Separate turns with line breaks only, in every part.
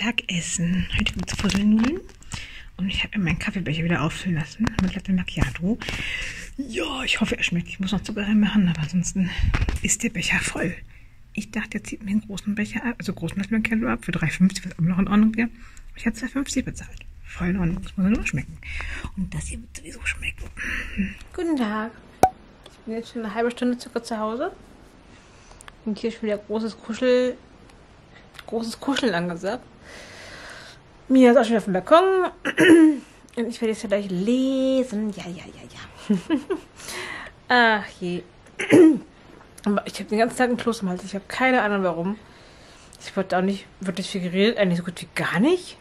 Mittagessen. Heute gibt es Fusselnudeln. Und ich habe meinen Kaffeebecher wieder auffüllen lassen mit Latte Macchiato. Ja, ich hoffe, er schmeckt. Ich muss noch Zucker reinmachen, aber ansonsten ist der Becher voll. Ich dachte, er zieht mir einen großen Becher ab, also großen Latte Macchiato ab für 3,50, was auch noch in Ordnung wäre. Ich habe 2,50 bezahlt. Voll in Ordnung, das muss nur schmecken. Und das hier wird sowieso schmecken. Guten Tag. Ich bin jetzt schon eine halbe Stunde circa zu Hause. Und hier ist schon wieder großes Kuscheln angesagt. Mia ist auch schon wieder auf dem Balkon. Und ich werde jetzt ja gleich lesen. Ja. Ach je. Aber ich habe den ganzen Tag einen Kloß im Hals. Ich habe keine Ahnung warum. Ich wollte auch nicht wirklich viel geredet. Eigentlich so gut wie gar nicht.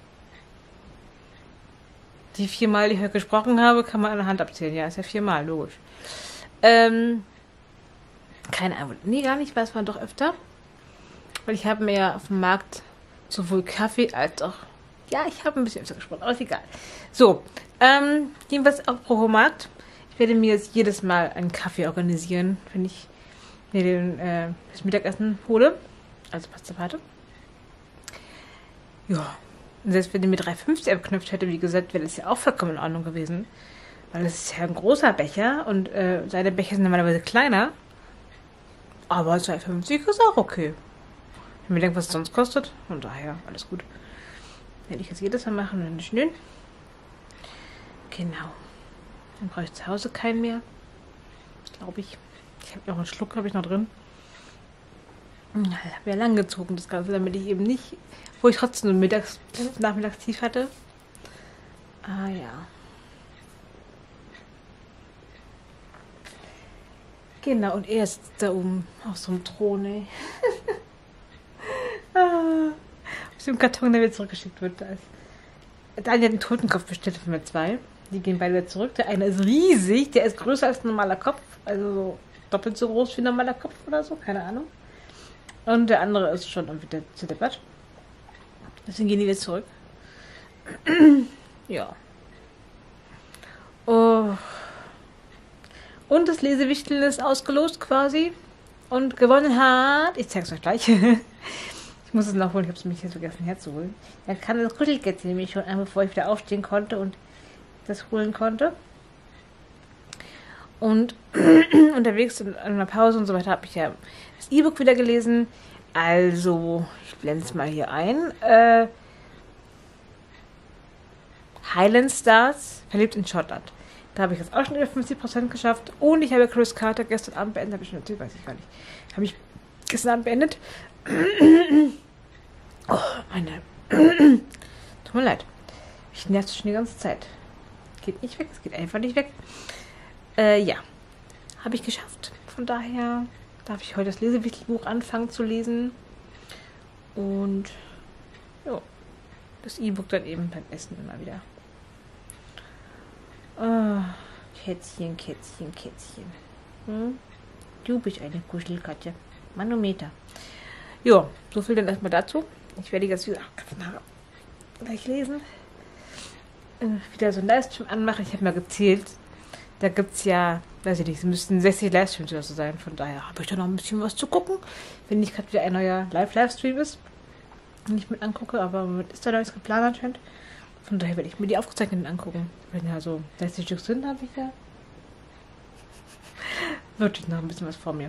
Die 4 Mal, die ich heute gesprochen habe, kann man an der Hand abzählen. Ja, ist ja 4 Mal, logisch. Keine Ahnung. Nee, gar nicht, weiß man doch öfter. Weil ich habe mir ja auf dem Markt sowohl Kaffee als auch... Ja, ich habe ein bisschen öfter gesprochen, aber ist egal. So, jedenfalls auf pro Markt. Ich werde mir jetzt jedes Mal einen Kaffee organisieren, wenn ich mir das Mittagessen hole. Also Pasta Pate. Ja. Und selbst wenn ich mir 3,50 abknüpft hätte, wie gesagt, wäre das ja auch vollkommen in Ordnung gewesen. Weil das ist ja ein großer Becher und seine Becher sind normalerweise kleiner. Aber 2,50 ist auch okay. Ich mir denke, was es sonst kostet. Von daher, alles gut. Werde ich jetzt jedes Mal machen und nicht nö. Genau. Dann brauche ich zu Hause keinen mehr. Glaube ich. Ich habe noch einen Schluck, glaube ich, noch drin. Ich habe ja lang gezogen, das Ganze, damit ich eben nicht, wo ich trotzdem nachmittags tief hatte. Ah ja. Genau, und er sitzt da oben auf so einem Thron, ey. Aus dem Karton, der wieder zurückgeschickt wird. Daniel hat einen Totenkopf bestellt von mir 2. Die gehen beide wieder zurück. Der eine ist riesig, der ist größer als ein normaler Kopf. Also so doppelt so groß wie ein normaler Kopf oder so, keine Ahnung. Und der andere ist schon wieder zerdeppert. Deswegen gehen die wieder zurück. Ja. Oh. Und das Lesewichteln ist ausgelost quasi. Und gewonnen hat... Ich zeig's euch gleich. Ich muss es noch holen, ich habe es mich jetzt vergessen herzuholen. Er kann das Kuschelkätzchen nämlich schon einmal, bevor ich wieder aufstehen konnte und das holen konnte. Und unterwegs in einer Pause und so weiter habe ich ja das E-Book wieder gelesen. Also, ich blende es mal hier ein. Highland Stars, verliebt in Schottland. Da habe ich jetzt auch schon über 50% geschafft. Und ich habe Chris Carter gestern Abend beendet. Habe ich schon erzählt, weiß ich gar nicht. Habe ich gestern Abend beendet. Oh, meine. Tut mir leid. Ich nerv schon die ganze Zeit. Geht nicht weg, es geht einfach nicht weg. Ja. Habe ich geschafft. Von daher darf ich heute das Lesewichtelbuch anfangen zu lesen. Und ja, das E-Book dann eben beim Essen immer wieder. Oh, Kätzchen. Du bist eine Kuschelkatze. Manometer. Ja, so viel dann erstmal dazu. Ich werde jetzt wieder gleich lesen. Wieder so einen Livestream anmachen. Ich habe mal gezählt. Da gibt es ja, weiß ich nicht, es müssten 60 Livestreams oder so sein. Von daher habe ich da noch ein bisschen was zu gucken. Wenn nicht gerade wieder ein neuer Livestream ist. Und ich mit angucke, aber ist da noch nichts geplant anscheinend. Von daher werde ich mir die aufgezeichneten angucken. Wenn ja so 60 Stück sind, habe ich ja wirklich noch ein bisschen was vor mir.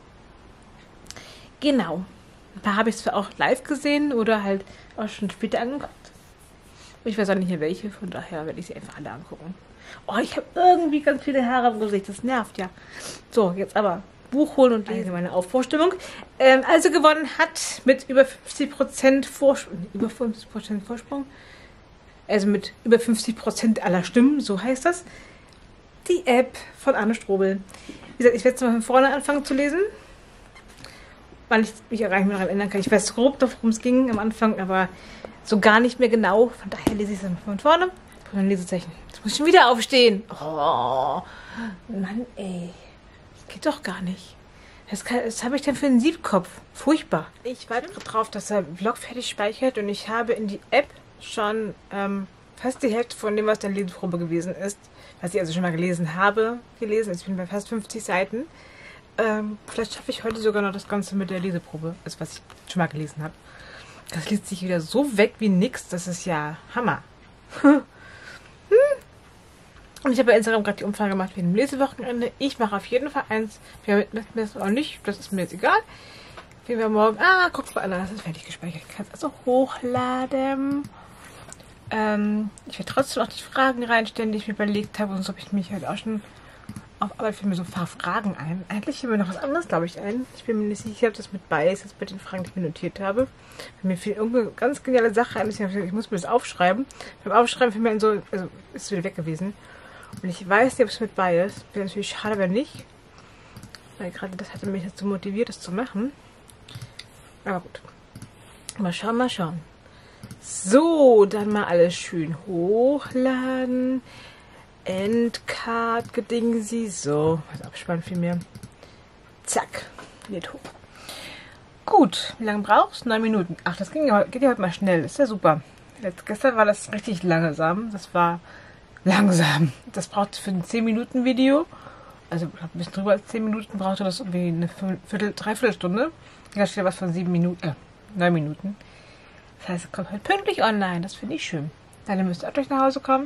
Genau. Ein paar habe ich zwar auch live gesehen oder halt auch schon später angeguckt. Ich weiß auch nicht mehr welche, von daher werde ich sie einfach alle angucken. Oh, ich habe irgendwie ganz viele Haare im Gesicht, das nervt ja. So, jetzt aber Buch holen und lesen. Meine Aufvorstellung. Also gewonnen hat mit über 50% Vorsprung. Über 50% Vorsprung. Also mit über 50% aller Stimmen, so heißt das. Die App von Anne Strobel. Wie gesagt, ich werde jetzt mal von vorne anfangen zu lesen. Weil ich mich auch gar nicht mehr daran erinnern kann. Ich weiß grob, worum es ging am Anfang, aber so gar nicht mehr genau. Von daher lese ich es dann von vorne. Von einem Lesezeichen. Jetzt muss ich schon wieder aufstehen. Oh, Mann, ey. Das geht doch gar nicht. Was habe ich denn für einen Siebkopf? Furchtbar. Ich warte gerade drauf, dass der Blog fertig speichert und ich habe in die App schon fast die Hälfte von dem, was der Leseprobe gewesen ist. Was ich also schon mal gelesen habe, gelesen. Ich bin bei fast 50 Seiten. Vielleicht schaffe ich heute sogar noch das Ganze mit der Leseprobe, also was ich schon mal gelesen habe. Das liest sich wieder so weg wie nix. Das ist ja Hammer. Und ich habe bei Instagram gerade die Umfrage gemacht wegen dem Lesewochenende. Ich mache auf jeden Fall eins. Wer mitmacht mir das auch nicht, das ist mir jetzt egal. Wenn wir morgen. Guck mal an, das ist fertig gespeichert. Ich kann es also hochladen. Ich werde trotzdem auch die Fragen reinstellen, die ich mir überlegt habe. Und so habe ich mich halt auch schon auf Arbeit für mir so ein paar Fragen ein. Eigentlich fällt mir noch was anderes, glaube ich, ein. Ich bin mir nicht sicher, ob das mit bei ist, jetzt bei den Fragen, die ich mir notiert habe. Mir fiel irgendeine ganz geniale Sache ein. Ich muss mir das aufschreiben. Beim Aufschreiben fiel mir so, also ist es wieder weg gewesen. Und ich weiß nicht, ob es mit bei ist. Wäre natürlich schade, wenn nicht. Weil gerade das hatte mich dazu motiviert, das zu machen. Aber gut. Mal schauen, mal schauen. So, dann mal alles schön hochladen. Endcard gedingsi. So, was abspannen viel mehr. Zack, lädt hoch. Gut, wie lange brauchst du? 9 Minuten. Ach, das geht ja heute mal schnell. Ist ja super. Gestern war das richtig langsam. Das war langsam. Das braucht für ein 10-Minuten-Video. Also ein bisschen drüber als 10 Minuten brauchte das irgendwie eine Dreiviertelstunde. Da steht was von 9 Minuten. Das heißt, es kommt halt pünktlich online. Das finde ich schön. Dann müsst ihr auch gleich nach Hause kommen.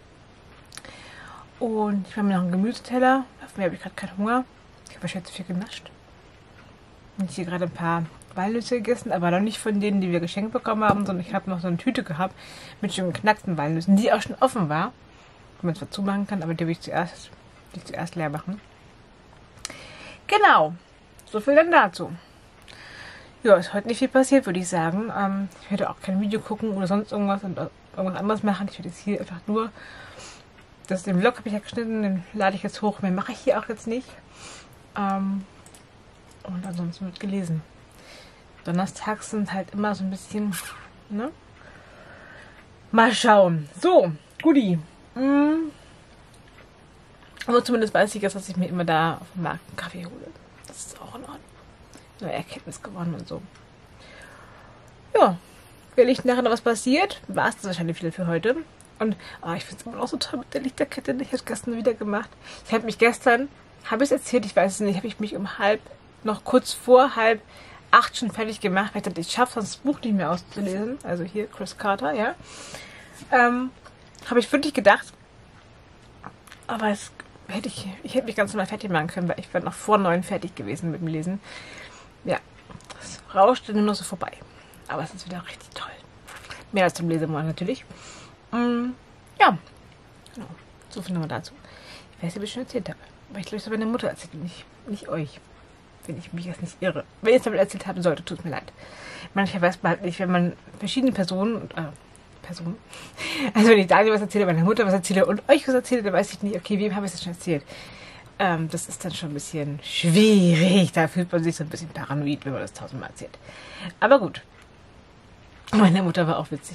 Und ich mache mir noch einen Gemüseteller. Auf mir habe ich gerade keinen Hunger. Ich habe wahrscheinlich zu viel genascht. Und ich hier gerade ein paar Walnüsse gegessen, aber noch nicht von denen, die wir geschenkt bekommen haben, sondern ich habe noch so eine Tüte gehabt mit schon geknackten Walnüssen, die auch schon offen war. Wo man zwar zumachen kann, aber die will ich zuerst leer machen. Genau. So viel dann dazu. Ja, ist heute nicht viel passiert, würde ich sagen. Ich werde auch kein Video gucken oder sonst irgendwas und irgendwas anderes machen. Ich werde jetzt hier einfach nur... Den Vlog habe ich ja geschnitten, den lade ich jetzt hoch. Mehr mache ich hier auch jetzt nicht. Und ansonsten wird gelesen. Donnerstags sind halt immer so ein bisschen... Ne? Mal schauen. So, Guti. Aber zumindest weiß ich jetzt, dass ich mir immer da auf dem Markt einen Kaffee hole. Das ist auch in Ordnung. Neue Erkenntnis gewonnen und so. Ja, wenn nicht nachher noch was passiert, war es das wahrscheinlich wieder für heute. Und ich finde es immer noch so toll mit der Lichterkette. Ich habe es gestern wieder gemacht. Ich habe mich gestern, habe ich es erzählt, ich weiß es nicht, habe ich mich noch kurz vor 7:30 schon fertig gemacht, weil ich dachte, ich schaffe sonst das Buch nicht mehr auszulesen. Also hier, Chris Carter, ja. Habe ich wirklich gedacht. Aber ich hätte mich ganz normal fertig machen können, weil ich war noch vor 9 fertig gewesen mit dem Lesen. Ja, das rauschte nur noch so vorbei. Aber es ist wieder richtig toll. Mehr als zum Lesemonat natürlich. Ja, genau. So viel nochmal dazu. Ich weiß nicht, ob ich schon erzählt habe. Aber ich glaube, ich habe meine Mutter erzählt, nicht euch. Wenn ich mich jetzt nicht irre. Wenn ich es damit erzählt haben sollte, tut es mir leid. Manchmal weiß man halt nicht, wenn man verschiedene Personen, also wenn ich Daniel was erzähle, meiner Mutter was erzähle und euch was erzähle, dann weiß ich nicht, okay, wem habe ich das schon erzählt? Das ist dann schon ein bisschen schwierig. Da fühlt man sich so ein bisschen paranoid, wenn man das 1000-mal erzählt. Aber gut. Meine Mutter war auch witzig.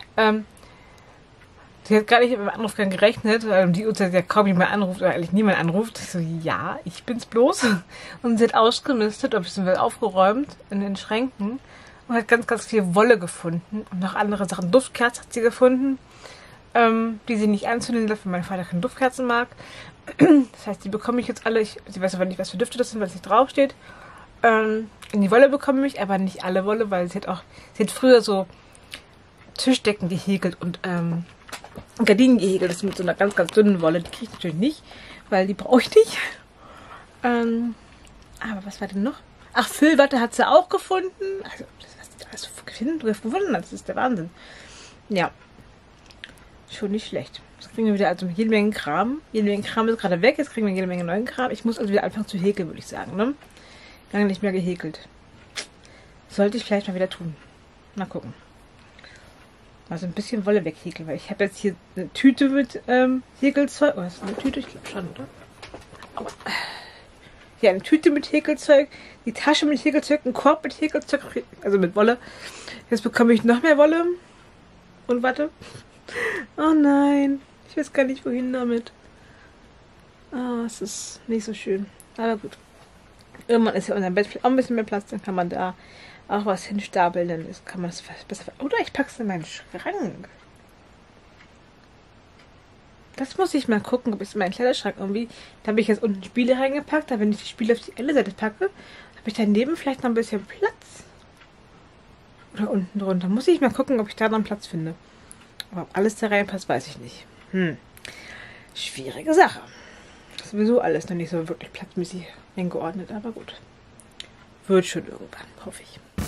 Sie hat gar nicht mit dem Anruf gerechnet, weil um die Uhrzeit ja kaum jemand anruft oder eigentlich niemand anruft. Ich so, ja, ich bin's bloß. Und sie hat ausgemistet, aufgeräumt in den Schränken und hat ganz, ganz viel Wolle gefunden und noch andere Sachen. Duftkerzen hat sie gefunden, die sie nicht anzünden darf, weil mein Vater keine Duftkerzen mag. Das heißt, die bekomme ich jetzt alle. Sie weiß aber nicht, was für Düfte das sind, weil es nicht draufsteht. In die Wolle bekomme ich, aber nicht alle Wolle, weil sie hat früher so Tischdecken gehäkelt und Gardinen gehäkelt. Das ist mit so einer ganz, ganz dünnen Wolle. Die kriege ich natürlich nicht, weil die brauche ich nicht. Aber was war denn noch? Ach, Füllwatte hat sie auch gefunden. Also, was die alles gefunden hat, das ist der Wahnsinn. Ja. Schon nicht schlecht. Jetzt kriegen wir wieder also jede Menge Kram. Jede Menge Kram ist gerade weg. Jetzt kriegen wir jede Menge neuen Kram. Ich muss also wieder anfangen zu häkeln, würde ich sagen. Ne? Lange nicht mehr gehäkelt. Sollte ich vielleicht mal wieder tun. Mal gucken. Mal so ein bisschen Wolle weghäkeln, weil ich habe jetzt hier eine Tüte mit Häkelzeug. Oh, ist das eine Tüte? Ich glaube schon, oder? Aua. Ja, eine Tüte mit Häkelzeug, die Tasche mit Häkelzeug, ein Korb mit Häkelzeug, also mit Wolle. Jetzt bekomme ich noch mehr Wolle und Watte. Oh nein, ich weiß gar nicht, wohin damit. Es ist nicht so schön, aber gut. Irgendwann ist ja unser Bett auch ein bisschen mehr Platz, dann kann man da auch was hinstapeln, dann kann man das besser... Oder ich packe es in meinen Schrank. Das muss ich mal gucken, ob ich es in meinen Kleiderschrank irgendwie... Da habe ich jetzt unten Spiele reingepackt, da wenn ich die Spiele auf die eine Seite packe, habe ich daneben vielleicht noch ein bisschen Platz. Oder unten drunter. Muss ich mal gucken, ob ich da noch einen Platz finde. Aber ob alles da reinpasst, weiß ich nicht. Schwierige Sache. Sowieso alles noch nicht so wirklich platzmäßig eingeordnet, aber gut. Wird schon irgendwann, hoffe ich.